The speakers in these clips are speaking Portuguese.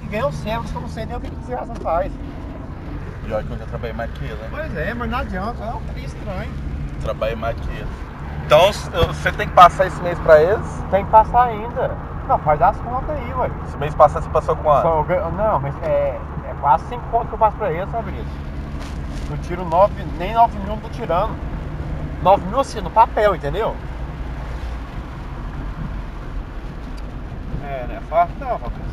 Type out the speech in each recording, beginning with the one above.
ganha o Sevas, que eu não sei nem o que desgraça faz. Pior que eu já trabalhei mais que ele, né? Pois é, mas não adianta, é um trem estranho. Trabalhei mais que ele. Então você tem que passar esse mês pra eles? Tem que passar ainda. Não, faz as contas aí, ué. Esse mês passado você passou quanto? Não, mas é quase 5 contas que eu passo pra eles, sabe isso? Eu tiro 9, nem 9 mil não tô tirando. 9 mil assim, no papel, entendeu? É, né? Fácil não, Fabrício.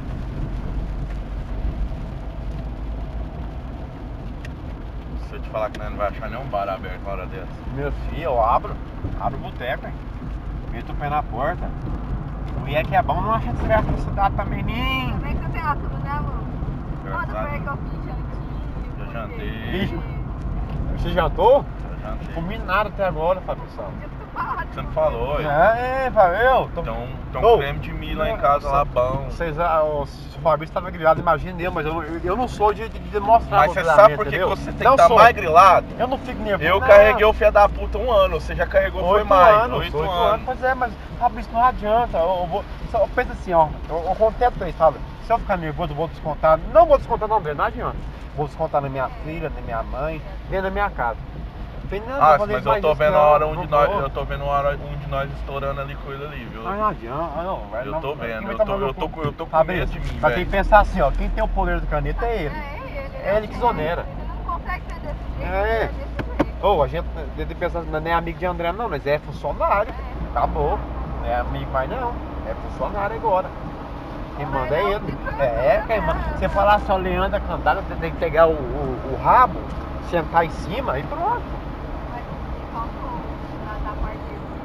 Se eu te falar que nós não vai achar nenhum bar aberto na hora dessa. Meu filho, eu abro o boteco, hein? Meto o pé na porta. O IE que é bom, não acha que você vai pra cidade também, nem. Como é que você tem tudo, né, amor? Graças Quando a foi Deus. que eu fiz jantinho? Eu jantei. Bicho. Você jantou? Eu jantei. Comi nada até agora, Fabrício. Você não falou, hein? Fabio. Tem Ô, um creme de milho lá em casa, lá bom. Vocês, o Fabrício estava grilado, imagina eu, mas eu não sou de demonstrar. Mas você sabe por que você tem que estar mais grilado? Eu não fico nervoso. Eu carreguei o filho da puta 1 ano, você já carregou foi mais. 8 anos. Pois é, mas Fabrício, não adianta. Eu penso assim, ó, eu contento pra eles, sabe? Se eu ficar nervoso, eu vou descontar. Não vou descontar não, não adianta. Vou descontar na minha filha, na minha mãe, dentro da minha casa. Mas eu tô vendo a hora um de nós, eu tô vendo a hora um de nós estourando ali com ele ali, viu? Não adianta, não. Eu tô vendo, eu tô com medo de mim, Mas tem velho. que pensar assim, ó, quem tem o poder do caneta é ele. É ele que exonera. Ele não consegue ser desse jeito, É. é desse jeito. Ô, a gente tem que pensar, não é amigo de André não, mas é funcionário. Acabou. Não é amigo mais não. É funcionário agora. Quem manda é ele. Quem manda. Você falar assim, ó, Leandra Candada, você tem que pegar o rabo, sentar em cima e pronto. Mas faltou da parte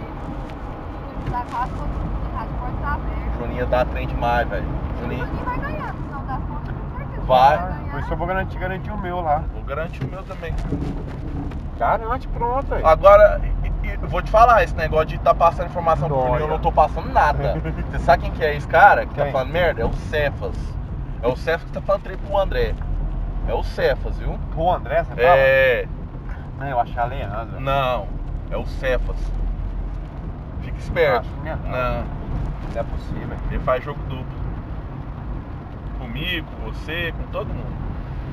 dele. Da casa, tá de porta aberta. Juninho dá trem demais, velho. O Juninho vai ganhar, no final das contas, com certeza. Vai. Por isso eu vou garantir o meu lá. Vou garantir o meu também. Garante, pronto aí. Agora, eu vou te falar, esse negócio de tá passando informação pro Juninho, eu não tô passando nada. Você sabe quem que é esse cara que tá Quem? falando merda? É o Cefas. É o Cefas que tá falando trem pro André. É o Cefas, viu? O André, você fala? É. Não, eu achei a Leandra. Não, é o Cefas. Fica esperto. Acho que não. Não, Não é possível. ele faz jogo duplo. Comigo, com você, com todo mundo.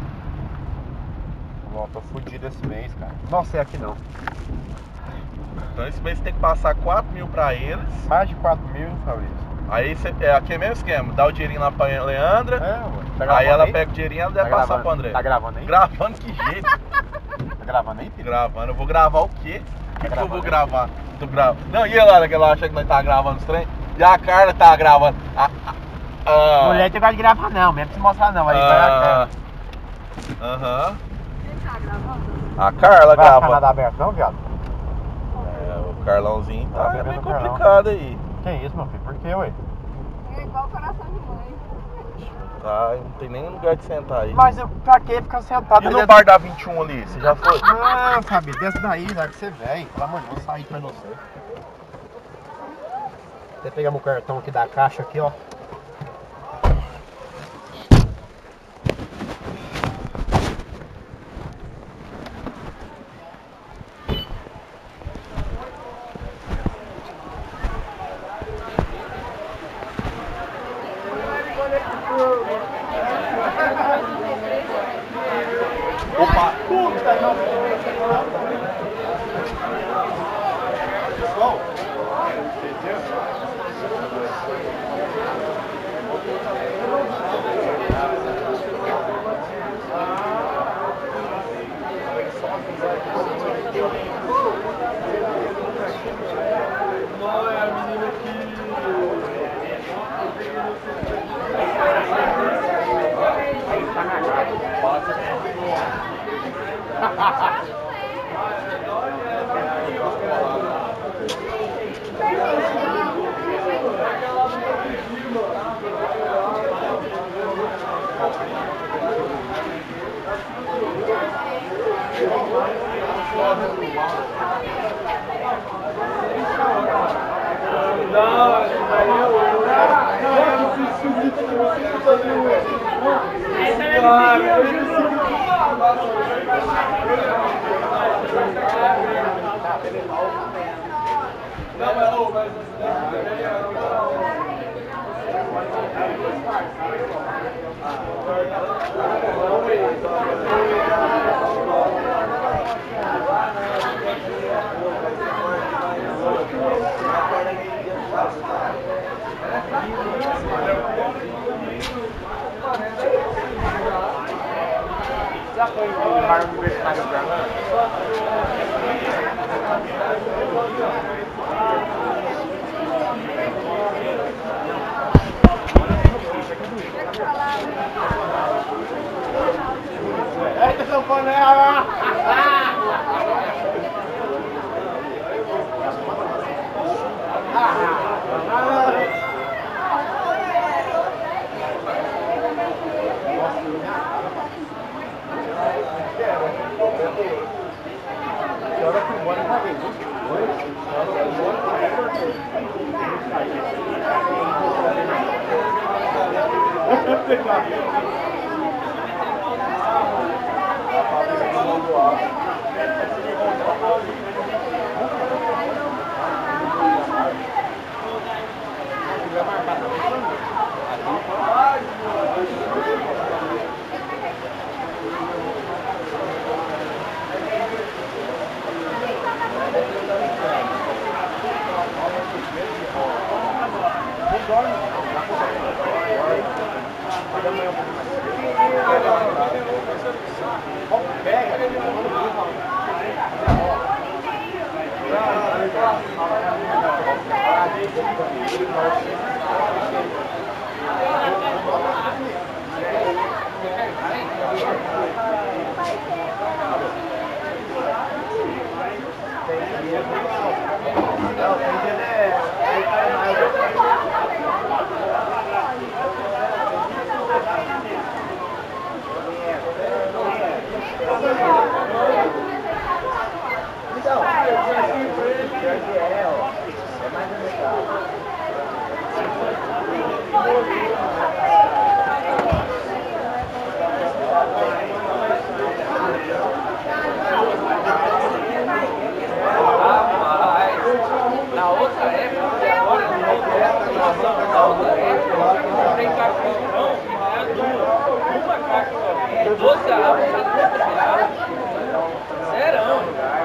Ó, tô fudido esse mês, cara. Nossa, é aqui não. Então esse mês você tem que passar 4 mil pra eles. Mais de 4 mil, Fabrício. Aí você, aqui é o mesmo esquema, dá o dinheirinho lá pra Leandra. Ué. Aí ela pega o dinheirinho e ela deve passar pro André. Tá gravando aí? Gravando que jeito? Tá gravando aí, filho? Gravando, eu vou gravar o quê? O que eu gravando vou aí? gravar? Tô gravando. Não, e ela que ela acha que nós tá gravando os trem? E a Carla tá gravando. Mulher tem gosta de gravar não, mesmo se mostrar não. Aí vai a cara. Aham. Ele tá gravando? A Carla Vai a grava. canada aberta não, viado? É, o Carlãozinho Tá tá bebendo meio Carlão. complicado aí. Que isso, meu filho? Por quê, ué? É igual coração de mãe. Tá, não tem nem lugar de sentar aí. Mas pra que ficar sentado? E no bar da 21 ali, você já foi? Não, Fabi, desce daí, dá que você vem. Pelo amor de Deus, sair pra você. Você pegar meu cartão aqui da caixa aqui, ó. Opa! Puta, não! Pessoal, não é a menina Já foi para o universitário branco? Esta campanela! Agora que embora já vem. Na outra época, e agora eu não tem cartão, uma caixa só, 12 reais, serão.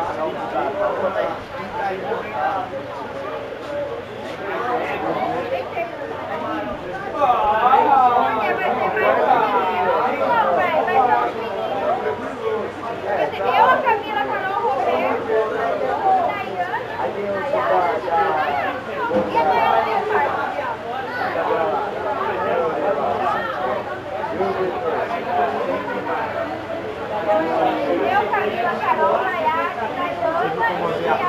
Eu, a Camila, a Carol, o Roberto, a Daiane, a Yara, e a Maria Eu, Camila, a Carol, a Nayara, a Daiane e a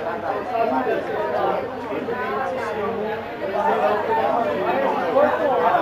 Cortou.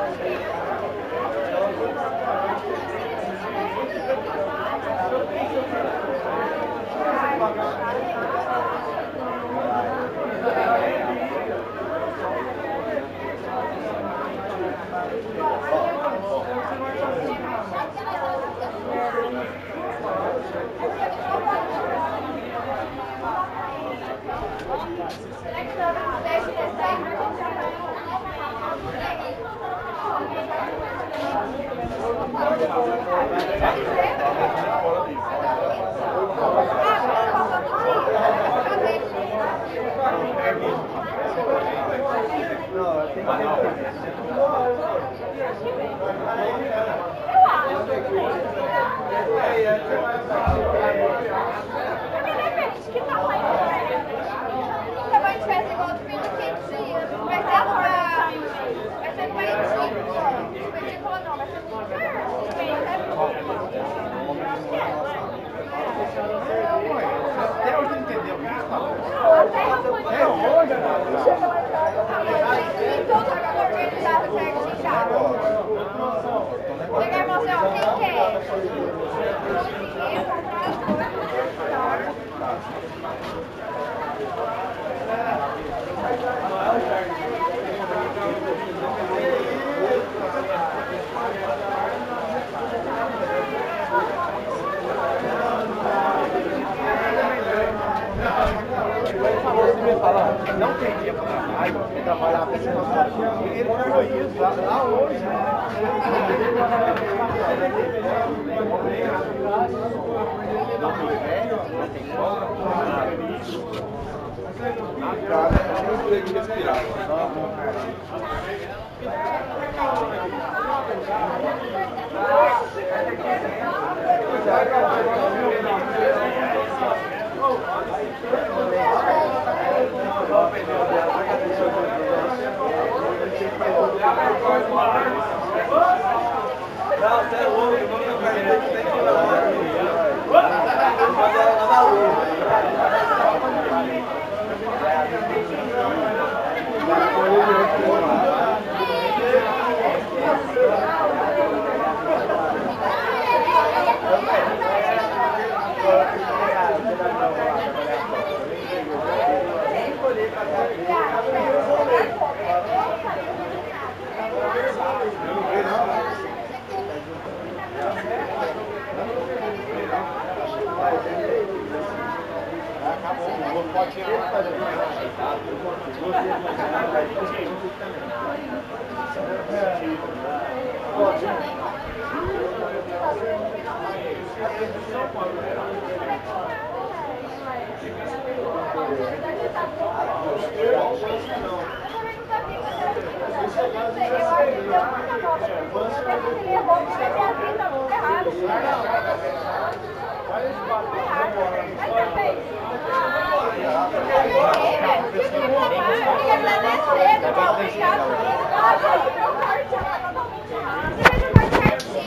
Não tem dia para trabalho, você trabalhar com esse nosso ele foi isso lá hoje.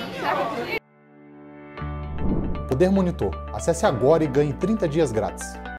Poder Monitor. Acesse agora e ganhe 30 dias grátis.